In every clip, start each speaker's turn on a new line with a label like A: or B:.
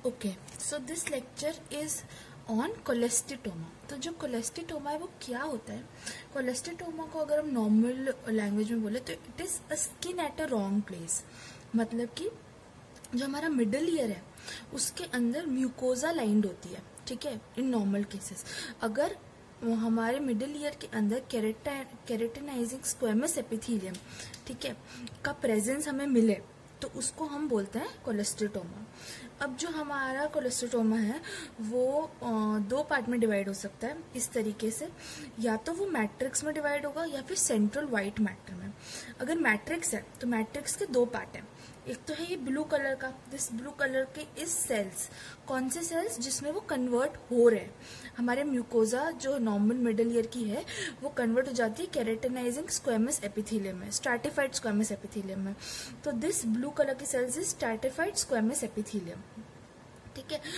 A: Okay, so this lecture is on cholesteatoma. तो जो कोलेस्टिटोमा है वो क्या होता है? कोलेस्टिटोमा को अगर हम नॉर्मल लैंग्वेज में बोले तो it is a skin at a wrong place. मतलब कि जो हमारा मिडल ईयर है उसके अंदर म्यूकोजा लाइंड होती है, ठीक है, इन नॉर्मल केसेस। अगर हमारे मिडल ईयर के अंदर केरेटिनाइजिंग स्क्वेमस एपिथेलियम, ठीक है, का प्रेजेंस हमें मिले तो उसको हम बोलते हैं कोलेस्टिटोमा। अब जो हमारा कोलेस्टिटोमा है वो दो पार्ट में डिवाइड हो सकता है इस तरीके से, या तो वो मैट्रिक्स में डिवाइड होगा या फिर सेंट्रल वाइट मैटर में। अगर मैट्रिक्स है तो मैट्रिक्स के दो पार्ट हैं, एक तो है ये ब्लू कलर का, दिस ब्लू कलर के इस सेल्स, कौन से सेल्स जिसमें वो कन्वर्ट हो रहे हैं, हमारे म्यूकोजा जो नॉर्मल मिडल ईयर की है वो कन्वर्ट हो जाती है केरेटिनाइजिंग स्क्वेमस एपिथेलियम में, स्ट्रैटिफाइड स्क्वेमस एपिथेलियम में। तो दिस ब्लू कलर की cells is stratified squamous epithelium, ठीक है।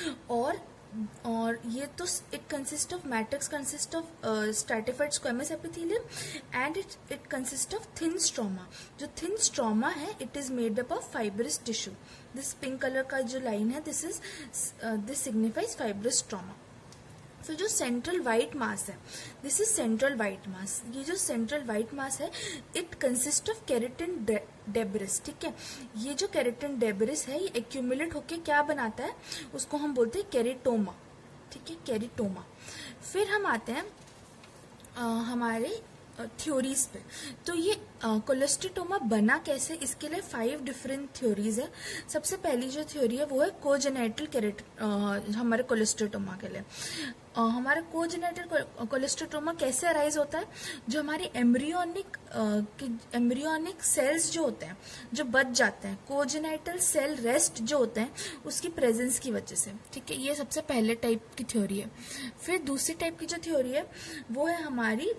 A: और ये तो it consist of matrix consist of stratified squamous epithelium and it consist of thin stroma. जो थिन स्ट्रोमा है it is made up of fibrous tissue. This pink colour का जो line है दिस सिग्निफाइज फाइब्रस स्ट्रोमा। फिर जो central white mass है this is central white mass. ये जो सेंट्रल वाइट मास है it consist of keratin debris, ठीक है। ये जो केरेटिन डेब्रिस है ये एक्यूमुलेट होके क्या बनाता है उसको हम बोलते हैं केरिटोमा, ठीक है, केरिटोमा। फिर हम आते हैं हमारे थ्योरीज पे। तो ये कोलेस्टिटोमा बना कैसे, इसके लिए 5 डिफरेंट थ्योरीज है। सबसे पहली जो थ्योरी है वो है कोजेनेटल हमारे कोलेस्टिटोमा के लिए। हमारा कोजेनेटल कोलेस्टिटोमा कैसे अराइज होता है? जो हमारे एम्ब्रियोनिक सेल्स जो होते हैं जो बच जाते हैं, कोजेनेटल सेल रेस्ट जो होते हैं उसकी प्रेजेंस की वजह से, ठीक है। ये सबसे पहले टाइप की थ्योरी है। फिर दूसरी टाइप की जो थ्योरी है वो है हमारी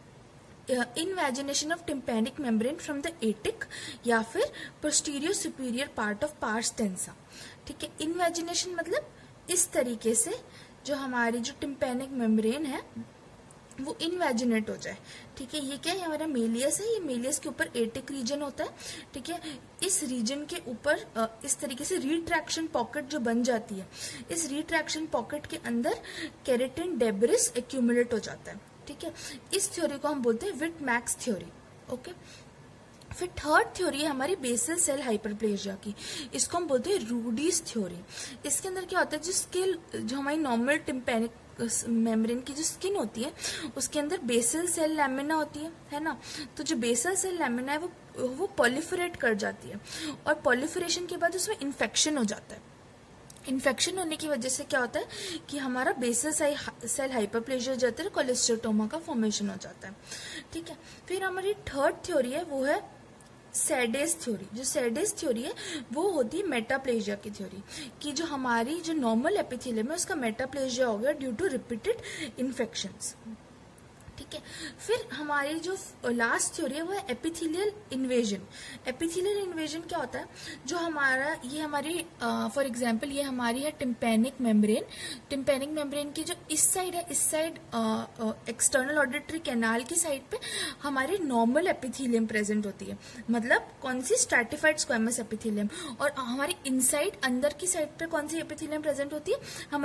A: invagination of tympanic membrane from the attic या फिर posterior superior part of pars tensa, ठीक है। इनवेजिनेशन मतलब इस तरीके से जो हमारी जो टिम्पैनिक मेम्ब्रेन है वो इनवेजिनेट हो जाए, ठीक है। ये क्या है, हमारा मेलियस है, ये मेलियस के ऊपर एटिक रीजन होता है, ठीक है। इस रीजन के ऊपर इस तरीके से रिट्रैक्शन पॉकेट जो बन जाती है, इस रिट्रैक्शन पॉकेट के अंदर केरेटिन डेब्रिस एक्यूमुलेट हो जाता है, ठीक है। इस थ्योरी को हम बोलते हैं विट मैक्स थ्योरी, ओके। फिर थर्ड थ्योरी है हमारी बेसल सेल हाइपरप्लेजिया की, इसको हम बोलते हैं रूडीज थ्योरी। इसके अंदर क्या होता है, जो हमारी नॉर्मल टिम्पैनिक मेम्ब्रेन की जो स्किन होती है उसके अंदर बेसल सेल लैमिना होती है ना। तो जो बेसल सेल लैमिना है वो पॉलिफरेट कर जाती है और पॉलिफरेशन के बाद उसमें इन्फेक्शन हो जाता है। इन्फेक्शन होने की वजह से क्या होता है कि हमारा बेसल सेल हाइपरप्लेजिया हो जाता है, कोलेस्टिटोमा का फॉर्मेशन हो जाता है, ठीक है। फिर हमारी थर्ड थ्योरी है वो है सैडेस थ्योरी। जो सैडेस थ्योरी है वो होती है मेटाप्लेजिया की थ्योरी, कि जो हमारी जो नॉर्मल एपिथेलियम है उसका मेटाप्लेजिया हो गया ड्यू टू रिपीटेड इन्फेक्शंस, ठीक है। फिर हमारी जो लास्ट थ्योरी है वो है एपिथेलियल इन्वेजन। एपिथेलियल इन्वेजन क्या होता है, जो हमारा ये हमारी फॉर एग्जांपल ये हमारी है टिम्पैनिक मेम्ब्रेन। टिम्पैनिक मेम्ब्रेन की जो इस साइड है, इस साइड एक्सटर्नल ऑडिटरी कैनाल की साइड पे हमारी नॉर्मल एपिथेलियम प्रेजेंट होती है, मतलब कौन सी स्ट्रैटिफाइड स्क्वेमस एपिथेलियम। और हमारी इनसाइड अंदर की साइड पे कौन सी एपिथेलियम प्रेजेंट होती है,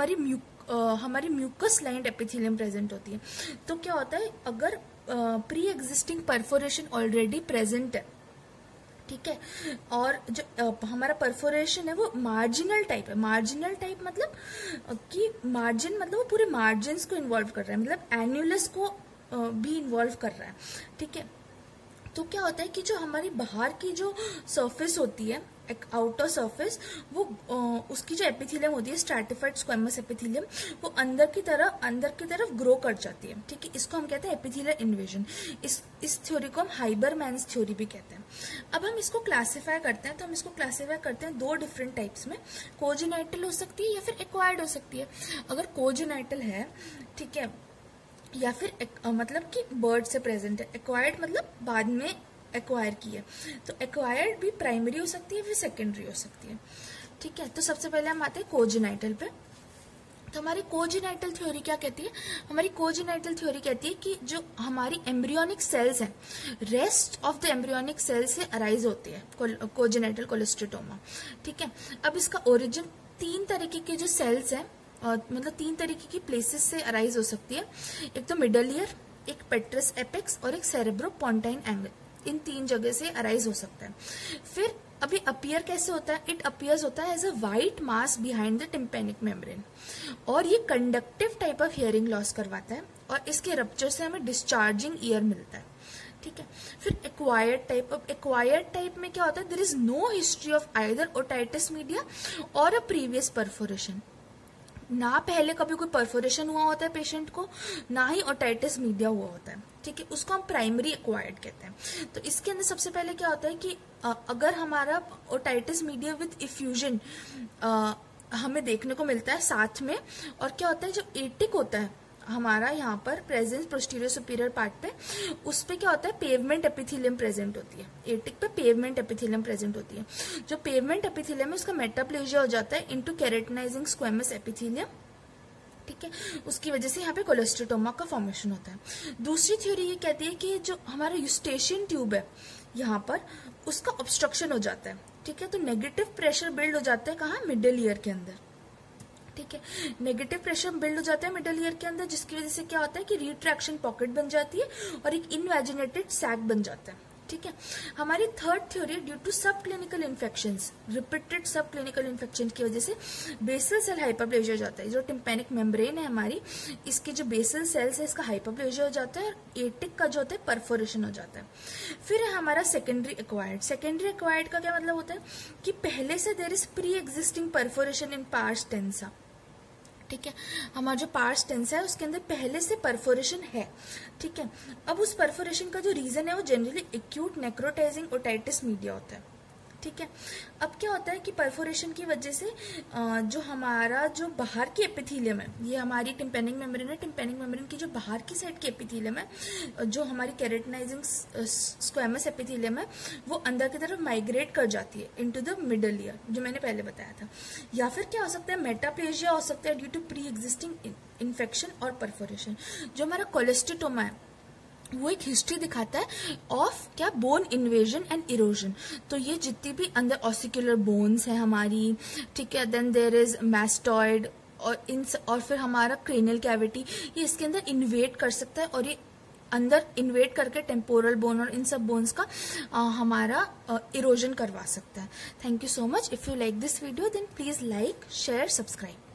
A: हमारी म्यूकस लाइंड एपिथेलियम प्रेजेंट होती है। तो क्या होता है, अगर pre existing perforation already present है, ठीक है, और जो हमारा परफोरेशन है वो मार्जिनल टाइप है। मार्जिनल टाइप मतलब कि मार्जिन मतलब वो पूरे मार्जिन्स को इन्वॉल्व कर रहा है, मतलब एन्युलस को भी इन्वॉल्व कर रहा है, ठीक है। तो क्या होता है कि जो हमारी बाहर की जो सरफेस होती है, एक आउटर सरफेस, वो उसकी जो एपिथेलियम होती है स्ट्रैटिफाइड स्क्वेमस एपिथेलियम, वो अंदर की तरफ ग्रो कर जाती है, ठीक है। इसको हम कहते हैं एपिथेलियल इन्वेजन। इस थ्योरी को हम हाइबरमैन्स थ्योरी भी कहते हैं। अब हम इसको क्लासिफाई करते हैं, तो हम इसको क्लासिफाई करते हैं दो डिफरेंट टाइप्स में। कोजेनाइटल हो सकती है या फिर एक्वायर्ड हो सकती है। अगर कोजेनाइटल है, ठीक है, या फिर मतलब कि बर्ड से प्रेजेंट है, एक्वायर्ड मतलब बाद में एक्वायर की है, तो एक्वायर्ड भी प्राइमरी हो सकती है फिर सेकेंडरी हो सकती है, ठीक है। तो सबसे पहले हम आते हैं कोजेनाइटल पे। तो हमारी कोजेनाइटल थ्योरी क्या कहती है, हमारी कोजेनाइटल थ्योरी कहती है कि जो हमारी एम्ब्रियोनिक सेल्स हैं, rest of the embryonic cells से अराइज होती है कोजेनाइटल कोलेस्टिटोमा, ठीक है। अब इसका ओरिजिन तीन तरीके के जो सेल्स हैं, मतलब तीन तरीके की प्लेसेस से अराइज हो सकती है। एक तो मिडल ईयर, एक पेट्रस एपेक्स और एक सेरेब्रोपोंटाइन एंगल, इन तीन जगह से अराइज हो सकता है। फिर अभी अपीयर कैसे होता है? इट अपीयर्स होता है as a white mass behind the tympanic membrane, और ये conductive type of hearing loss करवाता है, और इसके रप्चर से हमें डिस्चार्जिंग ईयर मिलता है। ठीक है। फिर एक्वायर्ड टाइप, अब एक्वायर्ड टाइप में क्या होता है? There is no history of either otitis media or a previous perforation, ना पहले कभी कोई परफोरेशन हुआ होता है पेशेंट को, ना ही ओटाइटिस मीडिया हुआ होता है। ठीक है, उसको हम प्राइमरी एक्वायर्ड कहते हैं। तो इसके अंदर सबसे पहले क्या होता है कि अगर हमारा ओटाइटिस मीडिया विद इफ्यूजन हमें देखने को मिलता है साथ में, और क्या होता है जो एटिक होता है हमारा यहाँ पर प्रेजेंस पोस्टीरियर सुपीरियर पार्ट पे, उस पे क्या होता है? पेवमेंट एपिथेलियम प्रेजेंट होती है। एटिक पे पेवमेंट एपिथेलियम प्रेजेंट होती है। जो पेवमेंट एपिथेलियम है उसका मेटाप्लेजिया हो जाता है इनटू केराटिनाइजिंग स्क्वेमस एपिथेलियम। ठीक है, उसकी वजह से यहाँ पे कोलेस्ट्रोटोमा का फॉर्मेशन होता है। दूसरी थ्योरी ये कहती है कि जो हमारा यूस्टेशियन ट्यूब है यहाँ पर, उसका ऑब्स्ट्रक्शन हो जाता है। ठीक है, तो नेगेटिव प्रेशर बिल्ड हो जाता है कहाँ? मिडिल ईयर के अंदर। ठीक है, नेगेटिव प्रेशर बिल्ड हो जाता है मिडल ईयर के अंदर, जिसकी वजह से क्या होता है कि रिट्रैक्शन पॉकेट बन जाती है और एक इनवैजिनेटेड सैक बन जाता है। ठीक है, हमारी third theory, due to sub clinical infections, repeated sub clinical infection की वजह से बेसल सेल हाइपरप्लेजिया हो जाता है। जो टिम्पेनिक मेम्ब्रेन है हमारी, इसके जो बेसल सेल्स है इसका हाइपरप्लेजिया हो जाता है, और एटिक का जो होता है परफोरेशन हो जाता है। फिर है हमारा सेकेंडरी एक्वायर्ड। सेकेंडरी एक्वायर्ड का क्या मतलब होता है कि पहले से there is pre existing perforation in pars tensa. ठीक है, हमारा जो पार्स टेंसा है उसके अंदर पहले से परफोरेशन है। ठीक है, अब उस परफोरेशन का जो रीजन है वो generally acute necrotizing otitis media होता है। ठीक है, अब क्या होता है कि परफोरेशन की वजह से जो हमारा जो बाहर की एपिथेलियम है, ये हमारी टिम्पेनिक मेम्ब्रेन है, टिम्पेनिक मेम्ब्रेन की जो बाहर की साइड की एपिथेलियम है, जो हमारी केराटिनाइजिंग स्क्वेमस एपिथेलियम है, वो अंदर की तरफ माइग्रेट कर जाती है इनटू द मिडल ईयर, जो मैंने पहले बताया था। या फिर क्या हो सकता है? मेटाप्लेजिया हो सकता है due to pre existing infection और परफोरेशन। जो हमारा कोलेस्ट्रोटोमा है वो एक हिस्ट्री दिखाता है ऑफ क्या? Bone invasion and erosion. तो ये जितनी भी अंदर ऑसिकुलर बोन्स है हमारी, ठीक है, देन देयर इज मैस्टॉइड, और फिर हमारा क्रेनियल कैविटी, ये इसके अंदर इन्वेट कर सकता है, और ये अंदर इन्वेट करके टेम्पोरल बोन और इन सब बोन्स का हमारा इरोजन करवा सकता है। Thank you so much. If you like this video then please like, share, subscribe.